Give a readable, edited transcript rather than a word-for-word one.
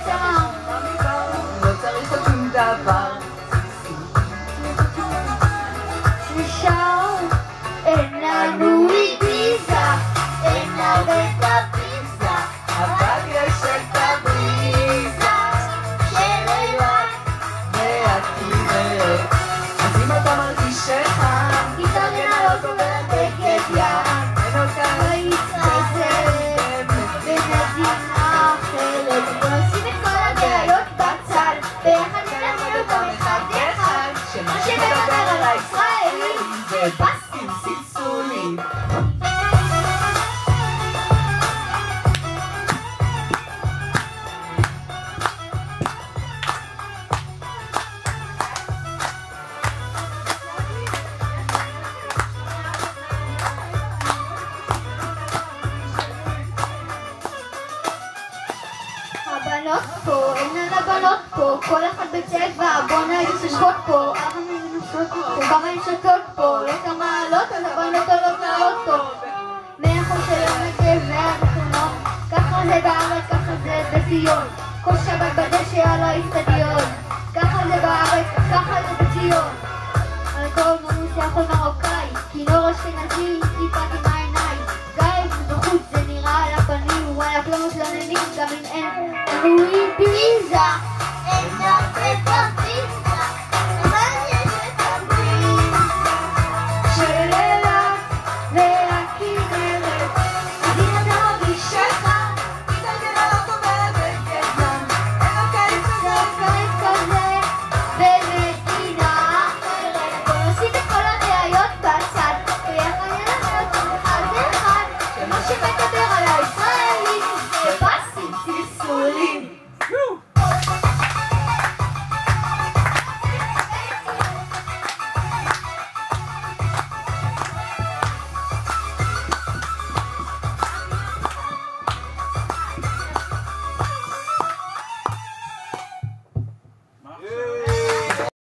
שם. לא צריך עוד שום דבר. נשאר, אין לנו ביזה, אין לנו את הביזה, אבל יש את הבריזה של אילת. והכנרת. אז אם אתה מרגיש שחם, תתארגן על אוטו ולדגת ים, אין עוד כאן להתחזר במדינה אחרת. בוא נשים את כל הבעיות בצד, ביחד נלמד אותם אחד אחד. מה שמדבר על הישראלים זה בסים סלסולים. הבנות פה, אין על הבנות פה, כל אחד בצבע, בוא נעיס לשקוט פה, כמה הן שותות פה, לא כמה עלות, אז הבנות עולות לאוטו. מאיפה שלא מגבר נכונות, ככה זה בארץ, ככה זה בציון, כל שבת בדשא על האצטדיון, ככה זה בארץ, ככה זה בציון. על כל מרוסיה יכול מרוקאי, כינור אשכנזי, טיפת עם העיניים, גיא בחוץ זה נראה על הפנים, וואלה לא מתלוננים, גם אם אין לנו ביזה, אין הרבה